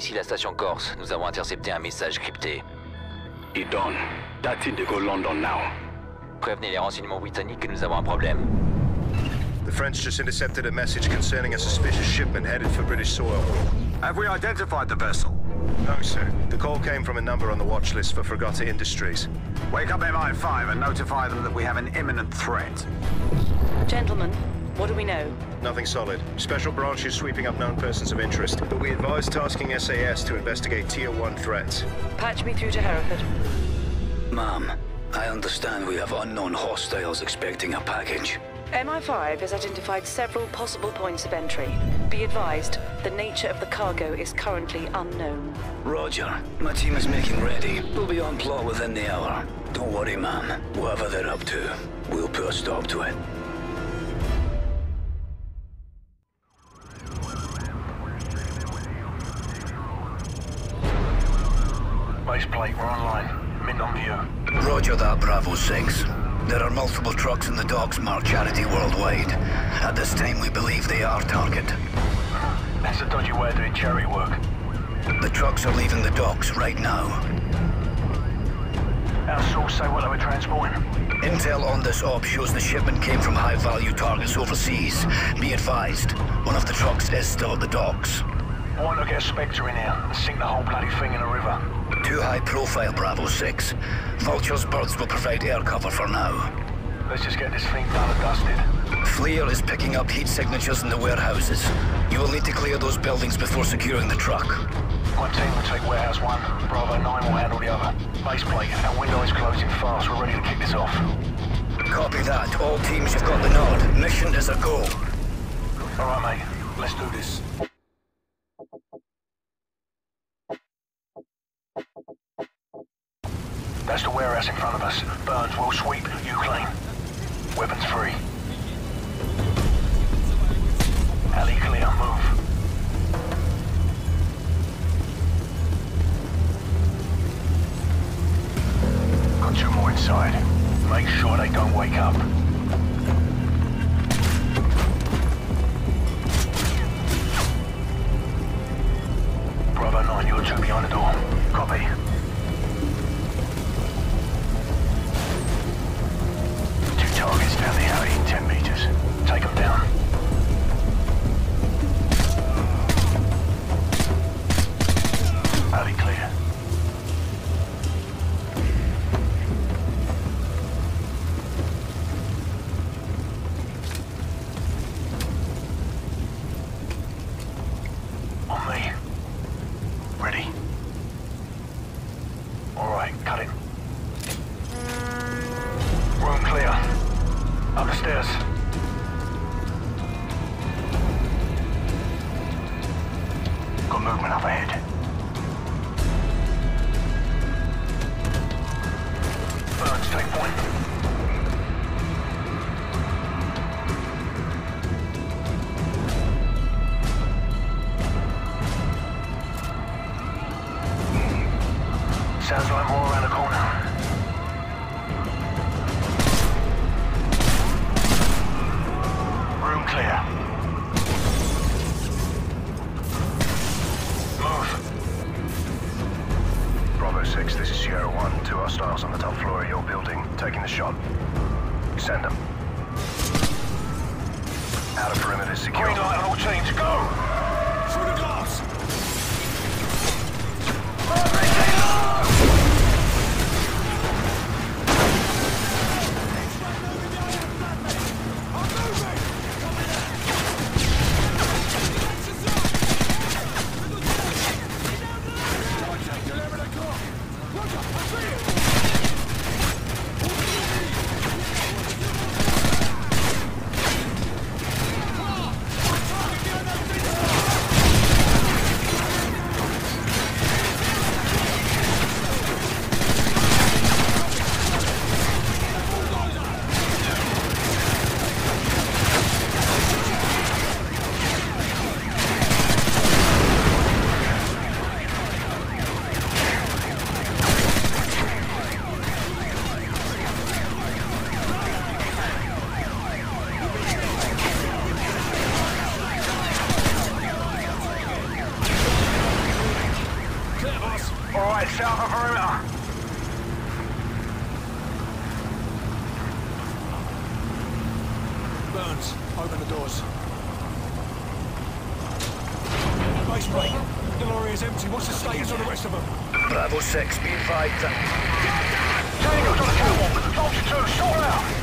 Ici la station Corse, nous avons intercepté un message crypté. Idon, that's Indigo London now. Prévenez les renseignements britanniques que nous avons un problème. The French just intercepted a message concerning a suspicious shipment headed for British soil. Have we identified the vessel? No, sir. The call came from a number on the watch list for Fregata Industries. Wake up MI5 and notify them that we have an imminent threat. Gentlemen, what do we know? Nothing solid. Special branch is sweeping up known persons of interest, but we advise tasking SAS to investigate Tier 1 threats. Patch me through to Hereford. Ma'am, I understand we have unknown hostiles expecting a package. MI5 has identified several possible points of entry. Be advised, the nature of the cargo is currently unknown. Roger. My team is making ready. We'll be on plot within the hour. Don't worry, ma'am. Whatever they're up to, we'll put a stop to it. Base plate, we're online. Mint on view. Roger that, Bravo 6. There are multiple trucks in the docks marked Charity Worldwide. At this time, we believe they are target. That's a dodgy way of doing charity work. The trucks are leaving the docks right now. Our source say what they were transporting. Intel on this op shows the shipment came from high-value targets overseas. Be advised, one of the trucks is still at the docks. Why not get a Spectre in here and sink the whole bloody thing in the river? Too high profile, Bravo 6. Vulture's birds will provide air cover for now. Let's just get this thing done and dusted. FLIR is picking up heat signatures in the warehouses. You will need to clear those buildings before securing the truck. My team will take warehouse 1, Bravo 9 will handle the other. Base plate, our window is closing fast, we're ready to kick this off. Copy that. All teams, you've got the nod. Mission is a go. Alright mate, let's do this. That's the warehouse in front of us. Burns, we'll sweep, you clean. Weapons free. Alley clear, move. Got 2 more inside. Make sure they don't wake up. Bravo 9, you're 2 behind the door. Copy. Targets down the alley, 10 meters. Take them down. Alley clear. On me. Ready. All right, cut it. Room clear. Up the stairs. Got movement up ahead. Burns, take point. Sounds like more around the corner. Clear. Move. Bravo 6, this is Sierra 1. 2 hostiles on the top floor of your building, taking the shot. Send them. Outer perimeter secure. Green light on all teams, go! Through the glass! Open the doors. Base plate. Delorier is empty. What's the status on the rest of them? Bravo 6, be advised that... Tango's on the catwalk. Vulture 2, sort out!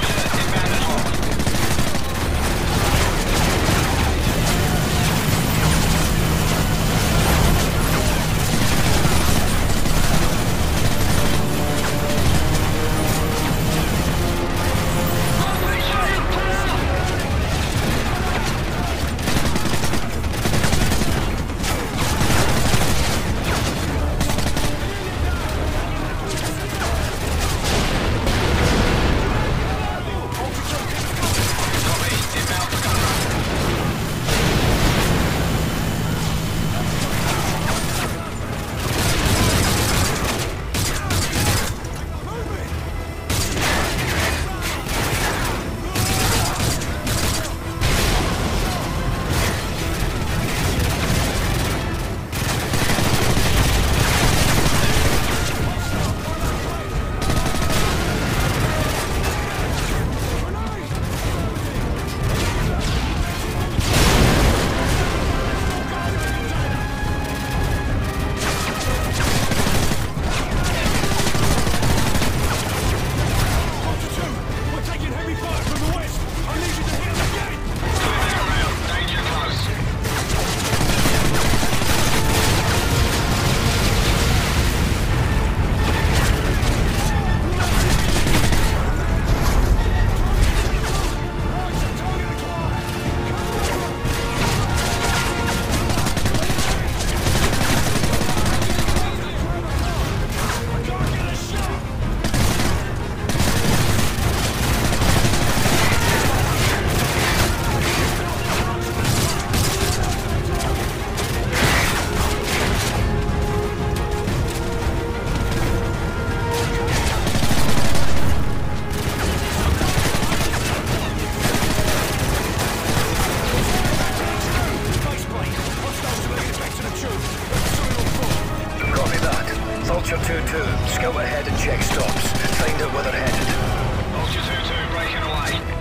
Vulture 2-2, scout ahead and check stops. Find out where they're headed. Vulture 2-2, breaking away.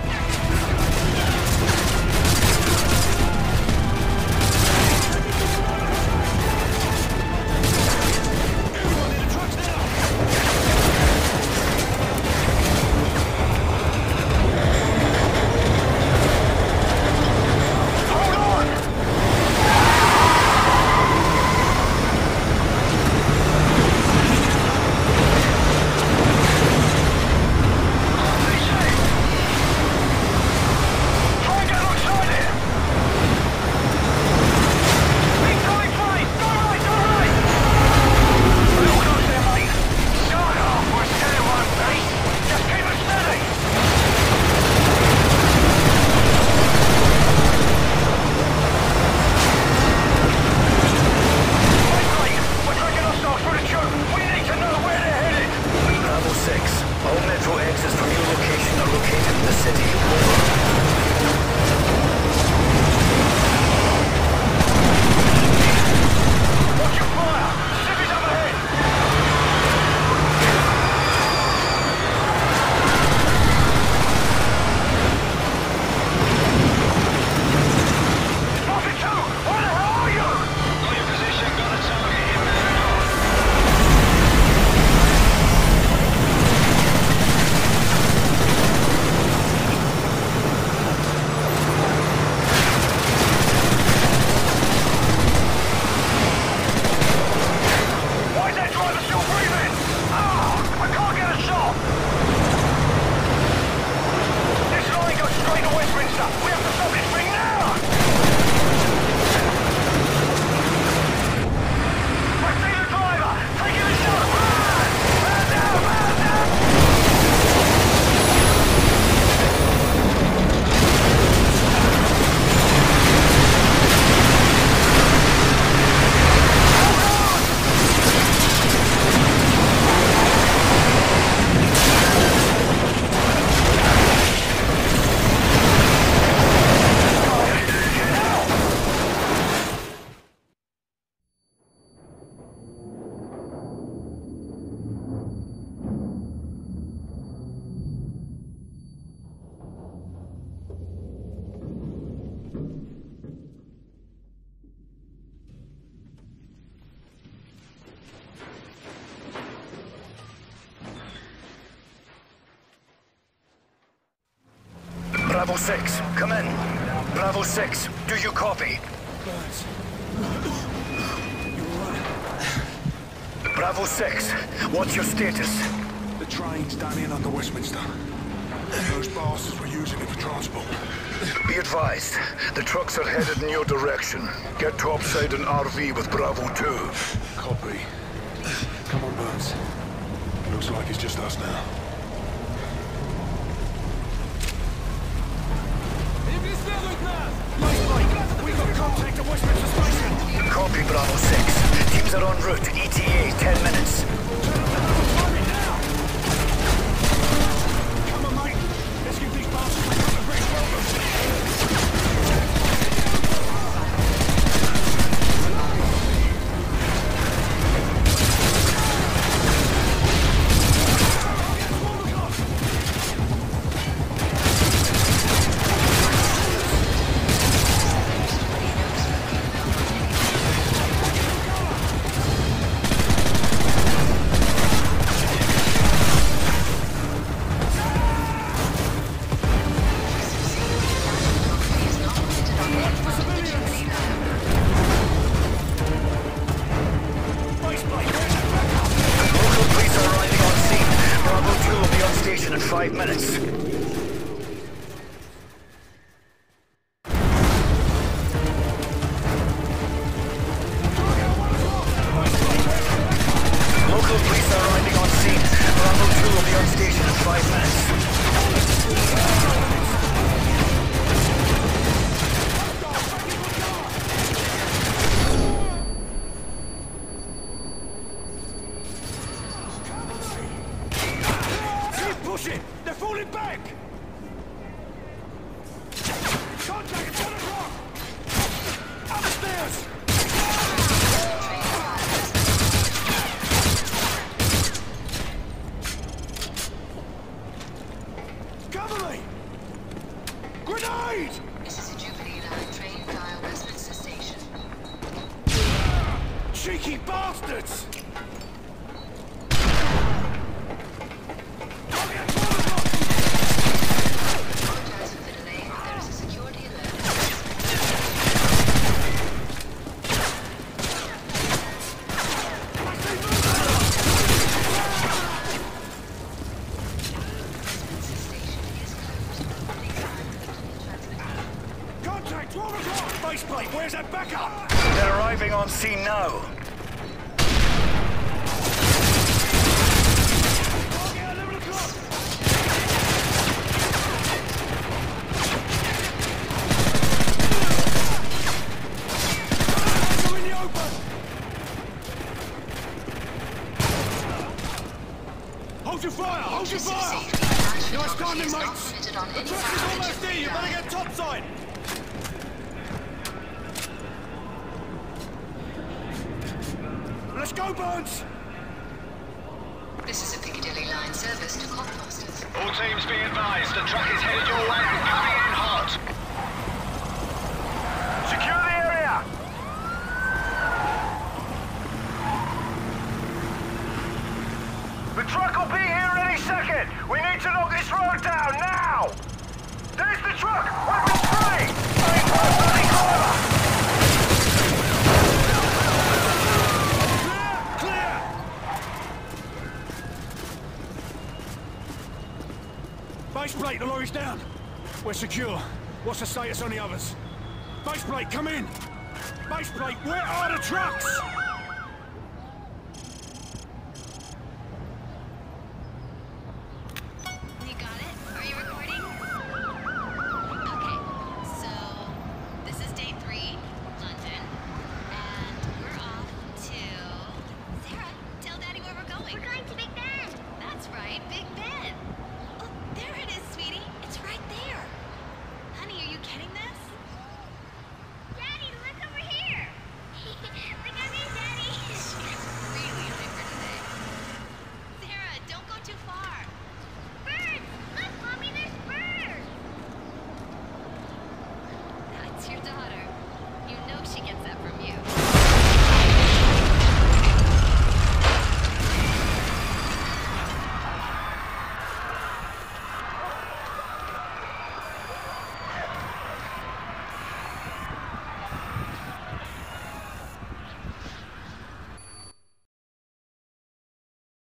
Bravo 6, come in. Bravo 6, do you copy? Burns. Bravo 6, what's your status? The train's down in under Westminster. Those bastards were using it for transport. Be advised, the trucks are headed in your direction. Get topside an RV with Bravo 2. Copy. Come on, Burns. Looks like it's just us now. We've got contact at Westminster Station. Copy, Bravo 6. Teams are en route. ETA, 10 minutes. Come on, mate. Let's give these bastards a couple of bricks welcome. In 5 minutes. Local police are arriving on scene. Bravo 2 will be on station in 5 minutes. They're falling back! Contact at 10 o'clock! Upstairs! Cover me! Grenade! This is a Jubilee Line train via Westminster Station. Cheeky bastards! Faceplate, where's that backup? They're arriving on scene now. Hold your fire! Hold your fire! Nice timing, mates! The truck is almost here! You better get topside! Let's go, Burns! This is a Piccadilly Line service to Cockfosters. All teams be advised, the truck is headed your way and coming in hot. Secure the area! The truck will be here any second! We need to knock this road down, now! There's the truck! Weapons free! Bloody corner! Baseplate, the lorry's down. We're secure. What's the status on the others? Baseplate, come in! Baseplate, where are the trucks?